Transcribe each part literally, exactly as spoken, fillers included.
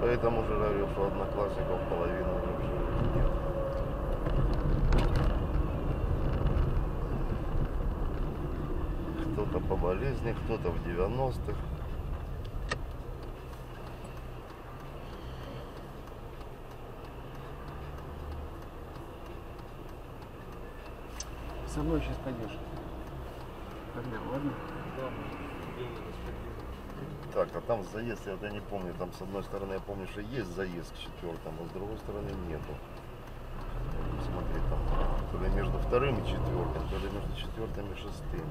Поэтому же говорю, что одноклассников половину уже в живых нет. Кто-то по болезни, кто-то в девяностых. Со мной сейчас пойдешь. Погнал, ладно? Так, а там заезд, я не помню, там с одной стороны я помню, что есть заезд к четвертому, а с другой стороны нету. Смотри, там то ли между вторым и четвертым, то ли между четвертым и шестым.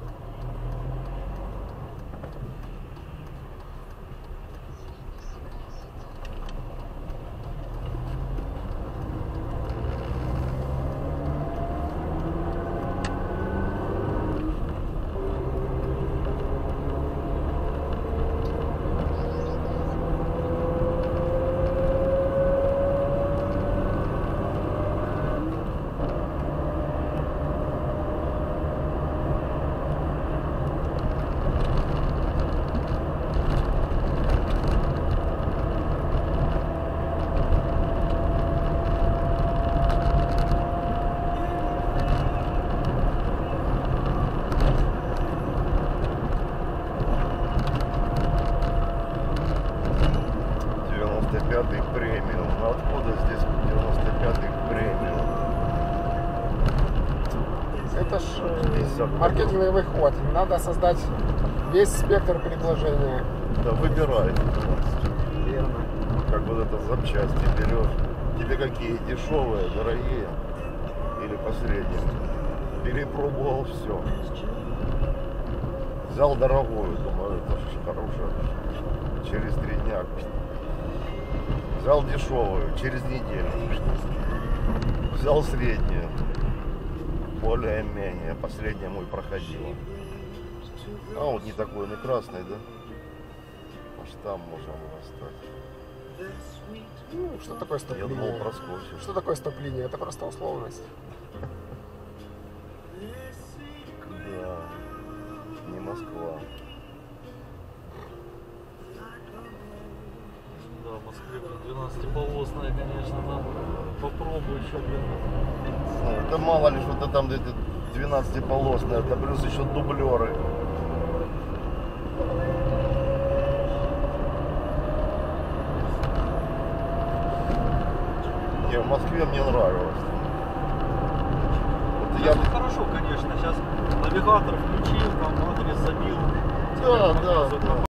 девяносто пятый премиум. Ну откуда здесь девяносто пятый премиум? Это ж маркетинговый ход. Надо создать весь спектр предложения. Да, выбирай. Верно. Как вот это запчасти берешь. Тебе какие? Дешевые, дорогие или посредние? Перепробовал все. Взял дорогую, думаю, это же хорошая. Через три дня. Взял дешевую, через неделю. Взял среднюю. Более-менее. Последняя мой проходила. А вот не такой, он и красный, да? Аж там можем его оставить. Ну, что такое Я стоп-линия? думал, проскочишь. Что такое стоп-линия? Это просто условность. Да, не Москва. Да, в Москве двенадцатиполосная, конечно, там попробуй еще, блин. Ну, это мало ли что-то там двенадцатиполосное, это плюс еще дублеры. Не, в Москве мне нравилось. Вот я... Ну, хорошо, конечно, сейчас навигатор включил, там адрес забил. Да, да, да.